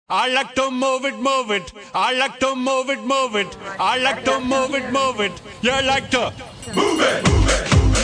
I like to move it, move it. I like to move it, move it. I like to move it, move it. You like to move it, move it.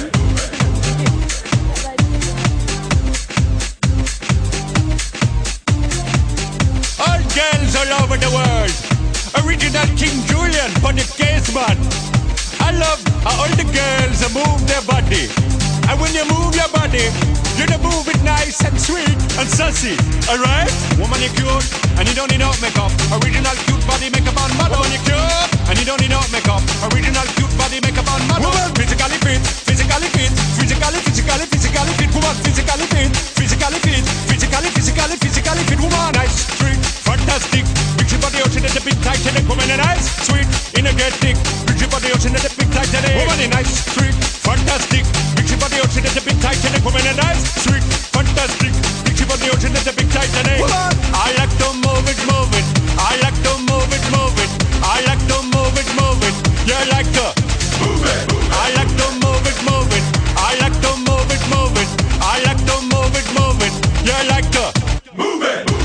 All girls all over the world. Original King Julian for the case man. I love how all the girls move their body. And when you move your body, you move it nice and sweet and sassy, alright? Woman, you're cute, and you don't need no makeup. Original cute body makeup on model. Woman, you're cute, and you don't need no makeup. Original cute body makeup on model. Woman, physically fit, physically fit, physically fit. Woman, physically fit, physically fit, physically fit. Woman, nice, sweet, fantastic. Big ship on the ocean, that's a big Titanic. Woman, nice, sweet, energetic. Big ship on the ocean, that's a big Titanic. Woman, nice, sweet, fantastic. Big ship on the ocean, that's a big Titanic. Woman, nice, sweet, fantastic. Big ship on the ocean, that's a big Titanic. I like to move it, move it. I like to move it, move it. I like to move it, move it. You like to move it, move it. I like to move it, move it. I like to move it, move it. I like to move it, move it. You like to move it, move it.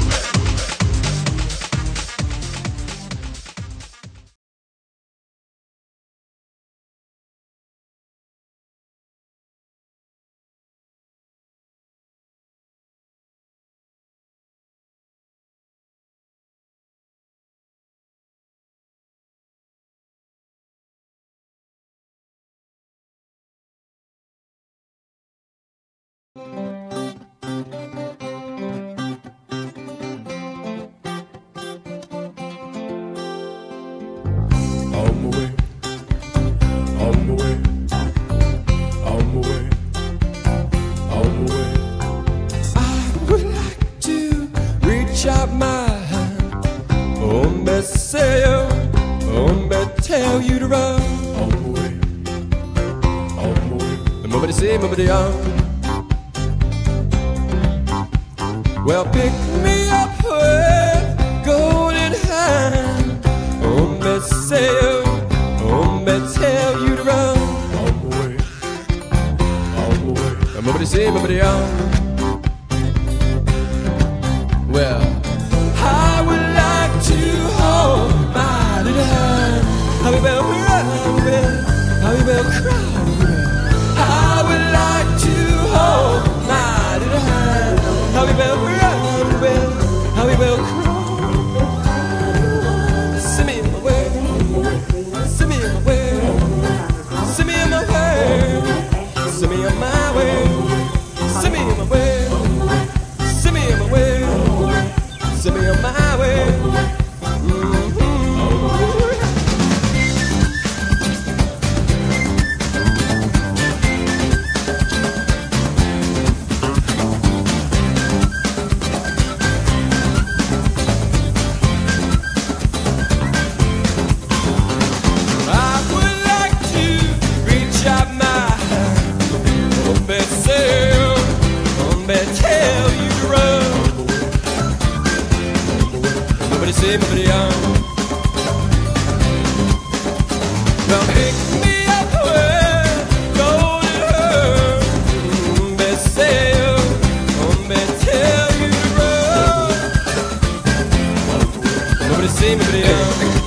Tell you to run on the way, on the way. Nobody say, nobody on. Well, pick me up with golden hand. Hombre say, hombre tell you to run on the way, on the way. Nobody say, nobody on. Well, I would like to hold my little hand. How we will run, how we will cry. I would like to hold my little hand. How we will run, how we will cry. Send me in my way, send me in my way, send me in my way, send me on my way, send me in my way, send me in my way, send me on my way. Tell you to run. Nobody say, nobody on. Well, pick me up with golden hair. Tell you to run. Nobody say, nobody on.